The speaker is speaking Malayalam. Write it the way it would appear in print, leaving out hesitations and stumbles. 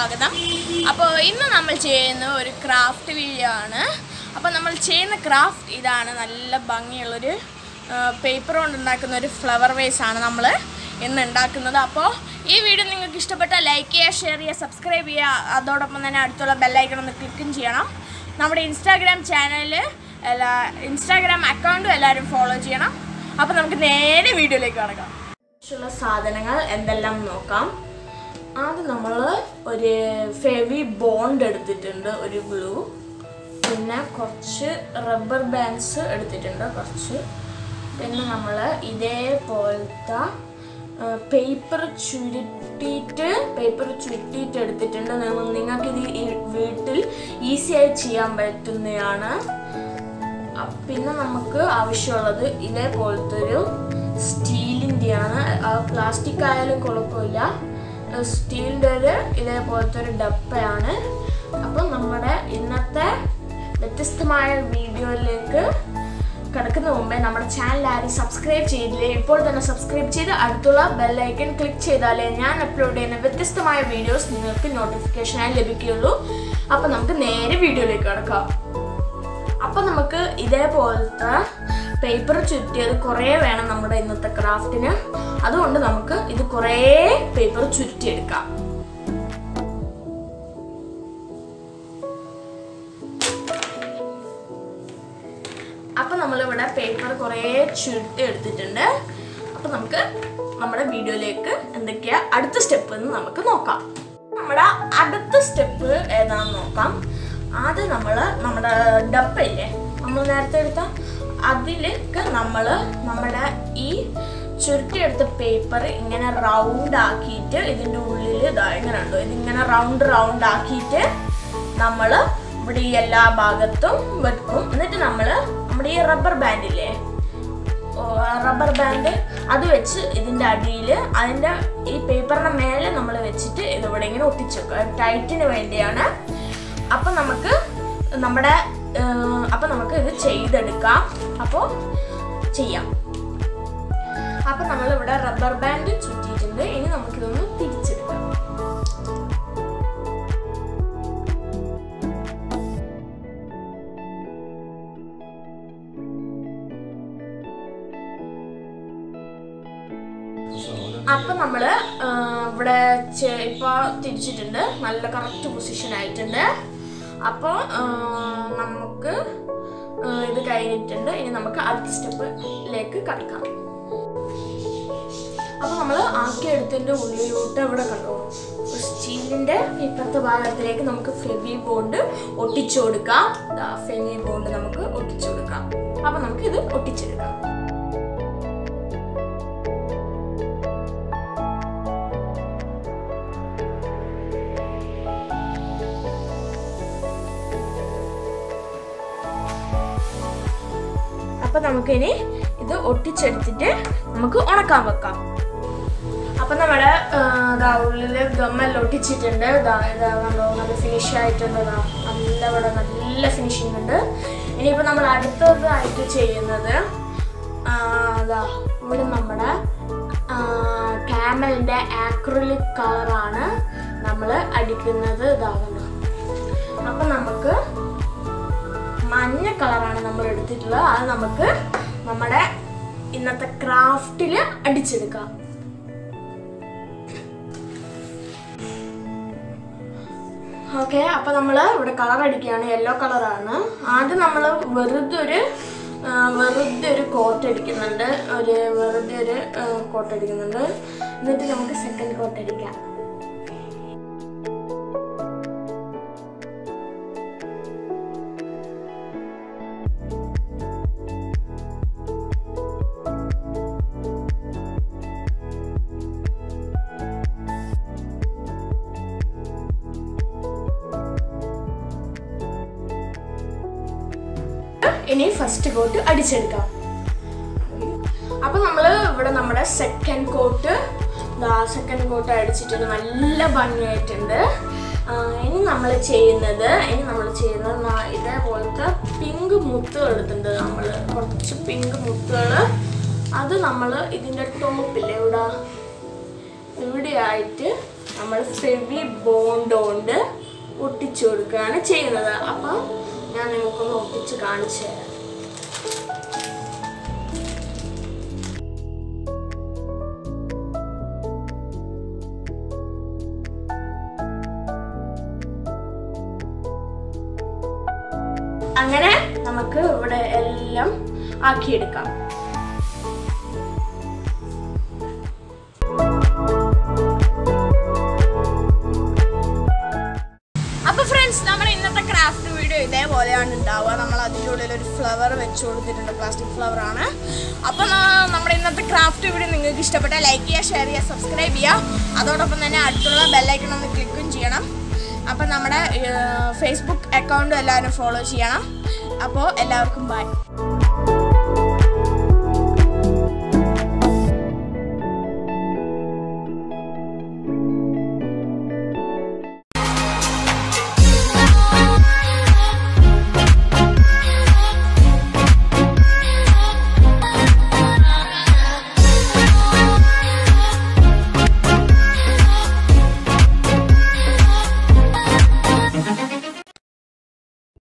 സ്വാഗതം. അപ്പോൾ ഇന്ന് നമ്മൾ ചെയ്യുന്ന ഒരു ക്രാഫ്റ്റ് വീഡിയോ ആണ്. അപ്പോൾ നമ്മൾ ചെയ്യുന്ന ക്രാഫ്റ്റ് ഇതാണ്. നല്ല ഭംഗിയുള്ളൊരു പേപ്പർ കൊണ്ട് ഉണ്ടാക്കുന്ന ഒരു ഫ്ലവർ വേസ് ആണ് നമ്മൾ ഇന്ന് ഉണ്ടാക്കുന്നത്. അപ്പോൾ ഈ വീഡിയോ നിങ്ങൾക്ക് ഇഷ്ടപ്പെട്ടാൽ ലൈക്ക് ചെയ്യുക, ഷെയർ ചെയ്യുക, സബ്സ്ക്രൈബ് ചെയ്യുക. അതോടൊപ്പം തന്നെ അടുത്തുള്ള ബെല്ലൈക്കൺ ഒന്ന് ക്ലിക്കും ചെയ്യണം. നമ്മുടെ ഇൻസ്റ്റാഗ്രാം അക്കൗണ്ടും എല്ലാവരും ഫോളോ ചെയ്യണം. അപ്പോൾ നമുക്ക് നേരെ വീഡിയോയിലേക്ക് കടക്കാം. ആവശ്യമുള്ള സാധനങ്ങൾ എന്തെല്ലാം നോക്കാം. ആദ്യം നമ്മൾ ഒരു ഫെവി ബോണ്ട് എടുത്തിട്ടുണ്ട്, ഒരു ഗ്ലൂ, പിന്നെ കുറച്ച് റബ്ബർ ബാൻഡ്സ് എടുത്തിട്ടുണ്ട് കുറച്ച്, പിന്നെ നമ്മൾ ഇതേപോലത്തെ പേപ്പർ ചുരുട്ടിയിട്ട് എടുത്തിട്ടുണ്ട്. നിങ്ങൾക്കിത് വീട്ടിൽ ഈസിയായി ചെയ്യാൻ പറ്റുന്നതാണ്. പിന്നെ നമുക്ക് ആവശ്യമുള്ളത് ഇതേപോലത്തെ ഒരു സ്റ്റീലിൻ്റെയാണ്. പ്ലാസ്റ്റിക് ആയാലും കുഴപ്പമില്ല. സ്റ്റീലിൻ്റെ ഒരു ഇതേപോലത്തെ ഒരു ഡപ്പയാണ്. അപ്പം നമ്മുടെ ഇന്നത്തെ വ്യത്യസ്തമായ വീഡിയോയിലേക്ക് കിടക്കുന്ന മുമ്പേ നമ്മുടെ ചാനൽ ആരും സബ്സ്ക്രൈബ് ചെയ്തില്ലേ, ഇപ്പോൾ തന്നെ സബ്സ്ക്രൈബ് ചെയ്ത് അടുത്തുള്ള ബെല്ലൈക്കൺ ക്ലിക്ക് ചെയ്താലേ ഞാൻ അപ്ലോഡ് ചെയ്യുന്ന വ്യത്യസ്തമായ വീഡിയോസ് നിങ്ങൾക്ക് നോട്ടിഫിക്കേഷനായി ലഭിക്കുകയുള്ളൂ. അപ്പം നമുക്ക് നേരെ വീഡിയോയിലേക്ക് കിടക്കാം. അപ്പം നമുക്ക് ഇതേപോലത്തെ പേപ്പർ ചുരുട്ടിയത് കുറേ വേണം നമ്മുടെ ഇന്നത്തെ ക്രാഫ്റ്റിന്. അതുകൊണ്ട് നമുക്ക് ഇത് കുറേ പേപ്പർ ചുരുട്ടിയെടുക്കാം. അപ്പം നമ്മളിവിടെ പേപ്പർ കുറേ ചുരുട്ടി എടുത്തിട്ടുണ്ട്. അപ്പം നമുക്ക് നമ്മുടെ വീഡിയോയിലേക്ക് എന്തൊക്കെയാ അടുത്ത സ്റ്റെപ്പ് എന്ന് നമുക്ക് നോക്കാം. നമ്മുടെ അടുത്ത സ്റ്റെപ്പ് ഏതാണെന്ന് നോക്കാം. ആദ്യം നമ്മൾ നമ്മുടെ ഡപ്പയില്ലേ നമ്മൾ നേരത്തെ എടുത്ത അതിലേക്ക് നമ്മൾ നമ്മുടെ ഈ ചുരുട്ടിയെടുത്ത പേപ്പർ ഇങ്ങനെ റൗണ്ട് ആക്കിയിട്ട് ഇതിൻ്റെ ഉള്ളിൽ ഇങ്ങനെ ഉണ്ടോ, ഇതിങ്ങനെ റൗണ്ട് ആക്കിയിട്ട് നമ്മൾ ഇവിടെ ഈ എല്ലാ ഭാഗത്തും വെക്കും. എന്നിട്ട് നമ്മൾ നമ്മുടെ ഈ റബ്ബർ ബാൻഡില്ലേ, റബ്ബർ ബാൻഡ് അത് വെച്ച് ഇതിൻ്റെ അടിയിൽ അതിൻ്റെ ഈ പേപ്പറിൻ്റെ മേലെ നമ്മൾ വെച്ചിട്ട് ഇതിവിടെ ഇങ്ങനെ ഒട്ടിച്ചു വെക്കുക, ടൈറ്റിന് വേണ്ടിയാണ്. അപ്പം നമുക്ക് ഇത് ചെയ്തെടുക്കാം. അപ്പോൾ ചെയ്യാം. അപ്പം നമ്മളിവിടെ റബ്ബർ ബാൻഡ് ചുറ്റിയിട്ടുണ്ട്. ഇനി നമുക്കിതൊന്ന് തിരിച്ചെടുക്കാം. അപ്പം നമ്മൾ ഇവിടെ ഇപ്പോൾ തിരിച്ചിട്ടുണ്ട്, നല്ല കറക്റ്റ് പൊസിഷൻ ആയിട്ടുണ്ട്. അപ്പോൾ നമുക്ക് ഇത് കഴിഞ്ഞിട്ടുണ്ട്. ഇനി നമുക്ക് അടുത്ത സ്റ്റെപ്പിലേക്ക് കടക്കാം. അപ്പോൾ നമ്മൾ ആക്കിയെടുത്തതിൻ്റെ ഉള്ളിലോട്ട് ഇവിടെ കണ്ടോ സ്റ്റീലിൻ്റെ ഇപ്പുറത്തെ ഭാഗത്തിലേക്ക് നമുക്ക് ഫെവി ബോണ്ട് ഒട്ടിച്ചു കൊടുക്കാം. ഫെവി ബോണ്ട് നമുക്ക് ഒട്ടിച്ചു കൊടുക്കാം. അപ്പോൾ നമുക്ക് ഇത് ഒട്ടിച്ചെടുക്കാം. അപ്പം നമുക്കിനി ഇത് ഒട്ടിച്ചെടുത്തിട്ട് നമുക്ക് ഉണക്കാൻ വെക്കാം. അപ്പം നമ്മുടെ ഉള്ളിൽ ഗമ്മെല്ലാം ഒട്ടിച്ചിട്ടുണ്ട്. കണ്ടോ നല്ല ഫിനിഷ് ആയിട്ടുണ്ട്. നല്ല ഫിനിഷിംഗ് ഉണ്ട്. ഇനിയിപ്പോൾ നമ്മൾ അടുത്തതായിട്ട് ചെയ്യുന്നത് ഇവിടെ നമ്മുടെ ക്യാമലിൻ്റെ ആക്രിലിക് കളറാണ് നമ്മൾ അടിക്കുന്നത്. ഇതാകുന്നു. അപ്പം നമുക്ക് മഞ്ഞ കളറാണ് നമ്മൾ എടുത്തിട്ടുള്ളത്. അത് നമുക്ക് നമ്മുടെ ഇന്നത്തെ ക്രാഫ്റ്റിൽ അടിച്ചെടുക്കാം. ഓക്കെ, അപ്പം നമ്മൾ ഇവിടെ കളർ അടിക്കുകയാണ്. യെല്ലോ കളറാണ്. ആദ്യം നമ്മൾ വെറുതെ ഒരു കോട്ട് അടിക്കുന്നുണ്ട്. എന്നിട്ട് നമുക്ക് സെക്കൻഡ് കോട്ട് അടിക്കാം. ഇനി ഫസ്റ്റ് കോട്ട് അടിച്ചെടുക്കാം. അപ്പം നമ്മൾ ഇവിടെ നമ്മുടെ സെക്കൻഡ് കോട്ട് അടിച്ചിട്ടുണ്ട്. നല്ല ഭംഗിയായിട്ടുണ്ട്. ഇനി നമ്മൾ ചെയ്യുന്നത് ഇതേപോലത്തെ പിങ്ക് മുത്തുകൾ എടുത്തിട്ടുണ്ട്. നമ്മൾ കുറച്ച് പിങ്ക് മുത്തുകൾ അത് നമ്മൾ ഇതിൻ്റെ ടോപ്പില്ലേ ഇവിടെയായിട്ട് നമ്മൾ ഫെവി ബോണ്ട് കൊണ്ട് ഒട്ടിച്ചു കൊടുക്കുകയാണ് ചെയ്യുന്നത്. അപ്പം ഞാൻ നിങ്ങൾക്കൊന്ന് ഒട്ടിച്ച് കാണിച്ചു തരാം. അങ്ങനെ നമുക്ക് ഇവിടെ എല്ലാം ആക്കിയെടുക്കാം. അപ്പോൾ ഫ്രണ്ട്സ്, നമ്മുടെ ഇന്നത്തെ ക്രാഫ്റ്റ് വീഡിയോ ഇതേപോലെയാണ് ഉണ്ടാവുക. നമ്മൾ അതിൻ്റെ ഉള്ളിൽ ഒരു ഫ്ലവർ വെച്ച് കൊടുത്തിട്ടുണ്ട്, പ്ലാസ്റ്റിക് ഫ്ലവർ ആണ്. അപ്പോൾ നമ്മുടെ ഇന്നത്തെ ക്രാഫ്റ്റ് വീഡിയോ നിങ്ങൾക്ക് ഇഷ്ടപ്പെട്ടാൽ ലൈക്ക് ചെയ്യുക, ഷെയർ ചെയ്യുക, സബ്സ്ക്രൈബ് ചെയ്യുക. അതോടൊപ്പം തന്നെ അടുത്തുള്ള ബെല്ലൈക്കൺ ഒന്ന് ക്ലിക്കും ചെയ്യണം. അപ്പോൾ നമ്മുടെ ഫേസ്ബുക്ക് അക്കൗണ്ടും എല്ലാവരും ഫോളോ ചെയ്യണം. അപ്പോൾ എല്ലാവർക്കും ബൈ.